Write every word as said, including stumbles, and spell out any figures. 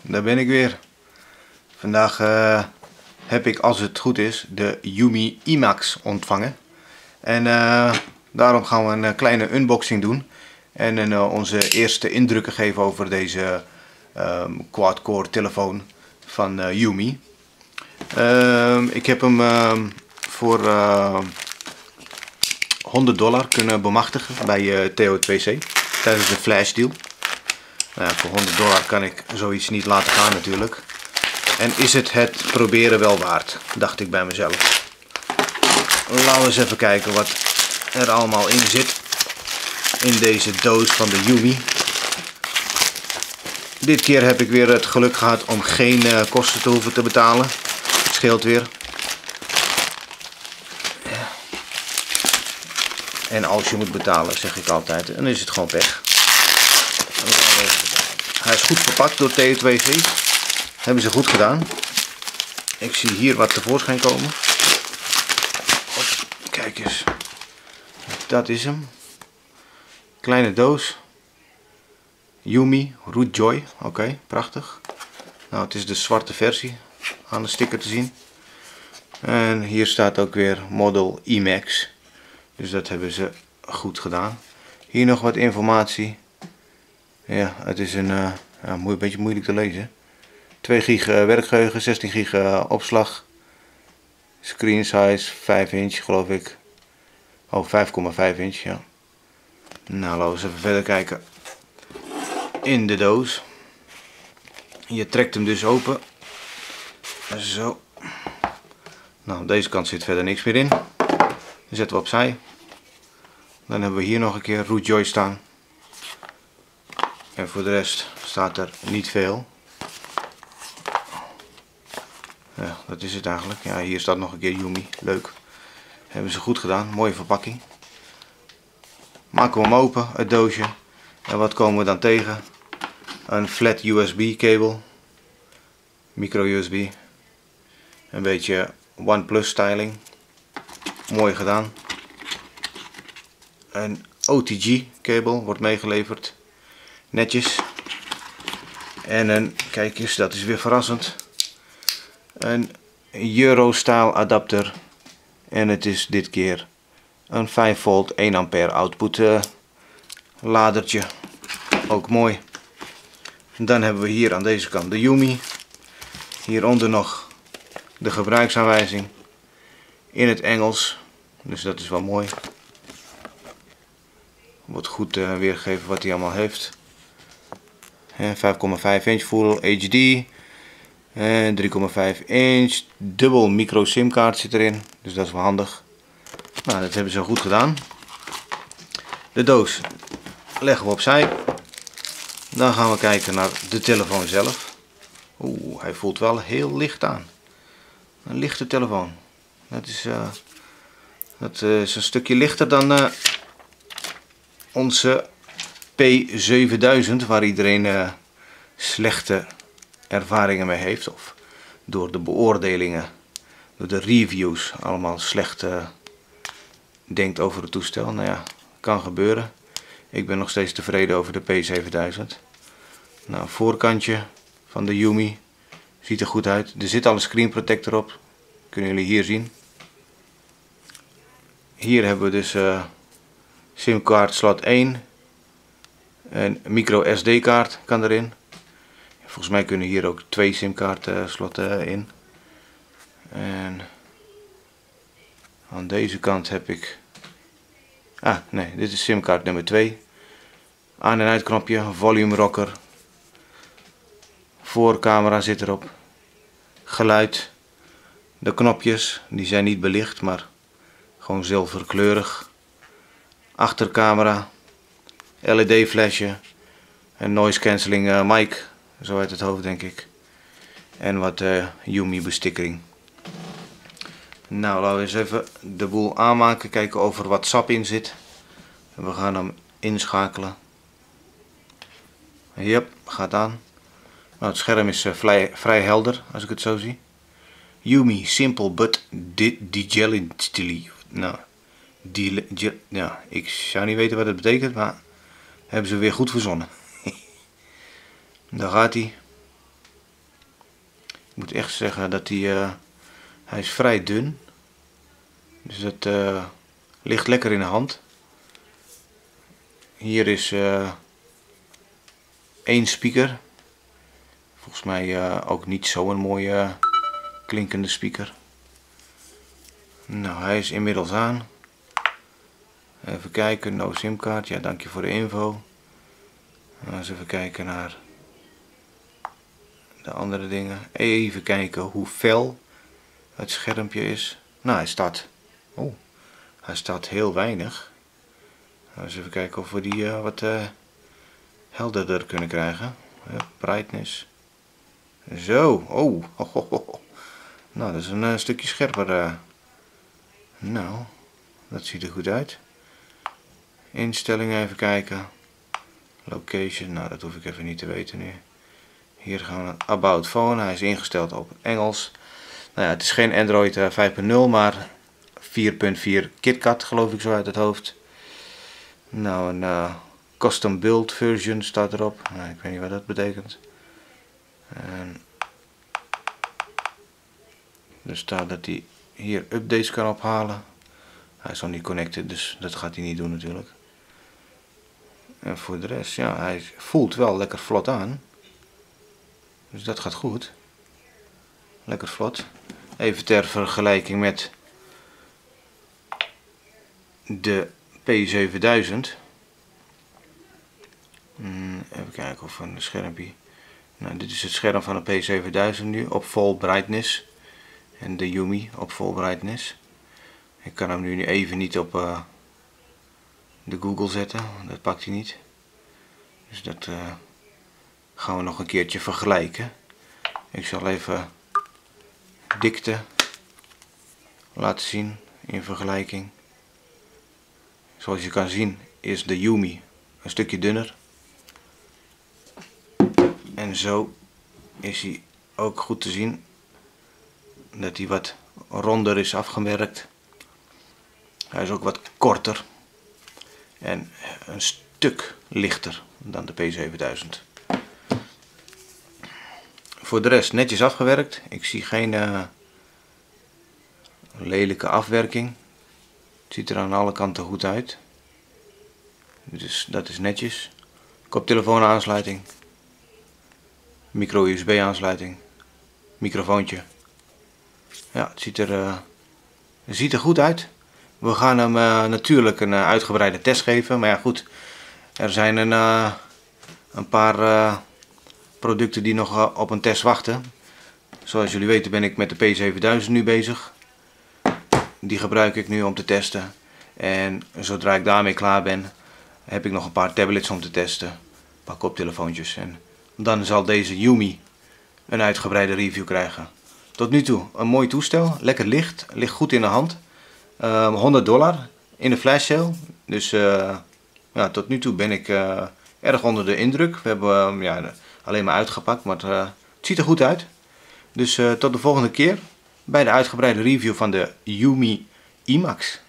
daar ben ik weer. Vandaag uh, heb ik, als het goed is, de Yumi IMAX ontvangen. En uh, daarom gaan we een kleine unboxing doen. En uh, onze eerste indrukken geven over deze uh, quad-core telefoon van uh, Yumi. Uh, ik heb hem uh, voor uh, honderd dollar kunnen bemachtigen bij uh, T O twee C tijdens de flash deal. Nou ja, voor honderd dollar kan ik zoiets niet laten gaan natuurlijk. En is het het proberen wel waard, dacht ik bij mezelf. Laten we eens even kijken wat er allemaal in zit. In deze doos van de Yumi. Dit keer heb ik weer het geluk gehad om geen uh, kosten te hoeven te betalen. Scheelt weer. En als je moet betalen, zeg ik altijd, dan is het gewoon weg. Hij is goed verpakt door T O twee C. Hebben ze goed gedaan. Ik zie hier wat tevoorschijn komen. Kijk eens. Dat is hem. Kleine doos. Yumi Root Joy. Oké, okay, prachtig. Nou, het is de zwarte versie aan de sticker te zien. En hier staat ook weer Model IMAX. Dus dat hebben ze goed gedaan. Hier nog wat informatie. Ja, het is een, uh, ja, een beetje moeilijk te lezen. twee gig werkgeheugen, zestien gig opslag. Screen size vijf inch geloof ik. Oh, vijf komma vijf inch, ja. Nou, laten we eens even verder kijken. In de doos. Je trekt hem dus open. Zo. Nou, aan deze kant zit verder niks meer in. Die zetten we opzij. Dan hebben we hier nog een keer Root Joy staan. En voor de rest staat er niet veel. Ja, dat is het eigenlijk. Ja, hier staat nog een keer Yumi. Leuk. Hebben ze goed gedaan. Mooie verpakking. Maken we hem open, het doosje. En wat komen we dan tegen? Een flat U S B kabel. Micro U S B. Een beetje OnePlus styling. Mooi gedaan. Een O T G kabel wordt meegeleverd. Netjes. En een, kijk eens, dat is weer verrassend. Een Euro-style adapter. En het is dit keer een vijf volt één ampère output uh, ladertje. Ook mooi. Dan hebben we hier aan deze kant de Yumi. Hieronder nog de gebruiksaanwijzing. In het Engels. Dus dat is wel mooi. Wordt goed uh, weergegeven wat hij allemaal heeft. vijf komma vijf inch Full H D. drie komma vijf inch. Dubbel micro simkaart zit erin. Dus dat is wel handig. Nou, dat hebben ze goed gedaan. De doos leggen we opzij. Dan gaan we kijken naar de telefoon zelf. Oeh, hij voelt wel heel licht aan. Een lichte telefoon. Dat is, uh, dat uh, is een stukje lichter dan uh, onze P zevenduizend, waar iedereen uh, slechte ervaringen mee heeft. Of door de beoordelingen, door de reviews, allemaal slecht uh, denkt over het toestel. Nou ja, kan gebeuren. Ik ben nog steeds tevreden over de P zevenduizend. Nou, voorkantje van de Yumi ziet er goed uit. Er zit al een screen protector op. Kunnen jullie hier zien. Hier hebben we dus uh, simkaart slot één. Een micro S D kaart kan erin. Volgens mij kunnen hier ook twee simkaart uh, slotten in. En aan deze kant heb ik... Ah, nee, dit is simkaart nummer twee. Aan- en uitknopje, volume rocker. Voorcamera zit erop. Geluid. De knopjes, die zijn niet belicht, maar gewoon zilverkleurig. Achtercamera. L E D flesje. Een noise cancelling uh, mic. Zo uit het hoofd denk ik. En wat uh, Yumi bestikkering. Nou, laten we eens even de boel aanmaken. Kijken of er wat sap in zit. En we gaan hem inschakelen. Yep, gaat aan. Nou, het scherm is uh, vrij, vrij helder als ik het zo zie. Yumi simple but digitally. Nou, die, ja, ik zou niet weten wat het betekent, maar hebben ze weer goed verzonnen. Daar gaat hij. moet echt zeggen dat hij, uh, hij is vrij dun. Dus dat uh, ligt lekker in de hand. Hier is uh, één speaker. Volgens mij uh, ook niet zo'n mooie uh, klinkende speaker. Nou, hij is inmiddels aan. Even kijken, no simkaart. Ja, dank je voor de info. Nou, eens even kijken naar de andere dingen. Even kijken hoe fel het schermpje is. Nou, hij staat. Oh, hij staat heel weinig. Nou, eens even kijken of we die uh, wat uh, helderder kunnen krijgen. Uh, brightness. Zo, oh. Oh, oh, oh. Nou, dat is een uh, stukje scherper. Uh. Nou, dat ziet er goed uit. Instellingen even kijken. Location, nou dat hoef ik even niet te weten nu. Hier gaan we naar About Phone. Hij is ingesteld op Engels. Nou ja, het is geen Android uh, vijf punt nul, maar vier punt vier KitKat geloof ik zo uit het hoofd. Nou, een uh, custom build version staat erop. Nou, ik weet niet wat dat betekent. En er staat dat hij hier updates kan ophalen. Hij is nog niet connected, dus dat gaat hij niet doen natuurlijk. En voor de rest, ja, hij voelt wel lekker vlot aan. Dus dat gaat goed. Lekker vlot. Even ter vergelijking met de P zevenduizend. Even kijken of een schermpje. Nou, dit is het scherm van de P zevenduizend nu op full brightness. En de Yumi op full brightness. Ik kan hem nu even niet op uh, de Google zetten. Dat pakt hij niet. Dus dat uh, gaan we nog een keertje vergelijken. Ik zal even dikte laten zien in vergelijking. Zoals je kan zien is de Yumi een stukje dunner. En zo is hij ook goed te zien dat hij wat ronder is afgewerkt. Hij is ook wat korter en een stuk lichter dan de P zevenduizend. Voor de rest netjes afgewerkt. Ik zie geen uh, lelijke afwerking. Het ziet er aan alle kanten goed uit. Dus dat is netjes. Koptelefoon aansluiting. Micro U S B aansluiting. Microfoontje. Ja, het ziet er, uh, het ziet er goed uit. We gaan hem uh, natuurlijk een uh, uitgebreide test geven. Maar ja goed, er zijn een, uh, een paar uh, producten die nog uh, op een test wachten. Zoals jullie weten ben ik met de P zevenduizend nu bezig. Die gebruik ik nu om te testen. En zodra ik daarmee klaar ben, heb ik nog een paar tablets om te testen. Een paar koptelefoontjes. En dan zal deze Yumi een uitgebreide review krijgen. Tot nu toe een mooi toestel. Lekker licht. Ligt goed in de hand. Uh, honderd dollar in de flash sale. Dus uh, ja, tot nu toe ben ik uh, erg onder de indruk. We hebben uh, ja, alleen maar uitgepakt. Maar uh, het ziet er goed uit. Dus uh, tot de volgende keer bij de uitgebreide review van de Yumi I MAX.